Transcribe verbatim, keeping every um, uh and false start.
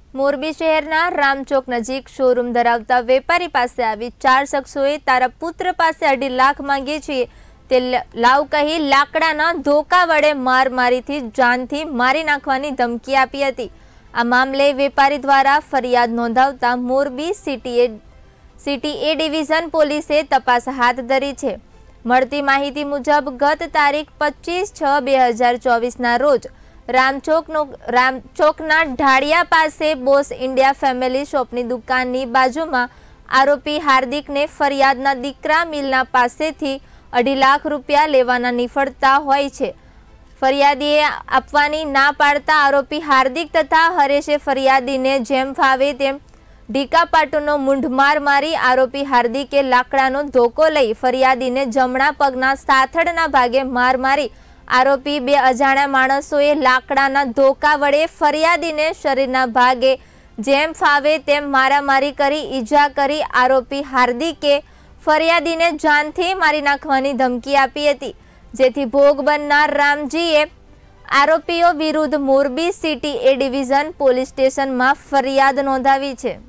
મોરબી શહેરના રામચોક નજીક શોરૂમ ધરાવતા વેપારી પાસે આવી ચાર શખ્સોએ તારા પુત્ર પાસે અઢી લાખ માંગીએ છીએ તે લાવ કહી લાકડાના ધોકા વડે માર મારીથી જાનથી મારી નાખવાની ધમકી આપી હતી। આ મામલે વેપારી દ્વારા ફરિયાદ નોંધાવતા Morbi city city A division પોલીસે તપાસ હાથ ધરી છે। મળતી માહિતી મુજબ ગત તારીખ પચીસ છ બે હજાર ચોવીસના રોજ રામચોકનો રામચોકના ઢાળિયા પાસે બોસ ઇન્ડિયા ફેમિલી શોપની દુકાનની બાજુમાં આરોપી હાર્દિકને ફરિયાદના દીકરા મિલના પાસેથી અઢી લાખ રૂપિયા લેવાના નિફળતા હોય છે। ફરિયાદીએ આપવાની ના પાડતા આરોપી હાર્દિક તથા હરેશે ફરિયાદીને જેમ ફાવે તેમ ઢીકાપાટુનો મૂંઢમાર મારી આરોપી હાર્દિકે લાકડાનો ધોકો લઈ ફરિયાદીને જમણા પગના સાથળના ભાગે માર મારી આરોપી બે અજાણ્યા માણસોએ લાકડાના ધોકા વડે ફરિયાદીને શરીરના ભાગે જેમ ફાવે તેમ મારામારી કરી ઈજા કરી આરોપી હાર્દિકે ફરિયાદીને જાનથી મારી નાખવાની ધમકી આપી હતી, જેથી ભોગ બનનાર રામજીએ આરોપીઓ વિરુદ્ધ Morbi city A division police સ્ટેશનમાં ફરિયાદ નોંધાવી છે।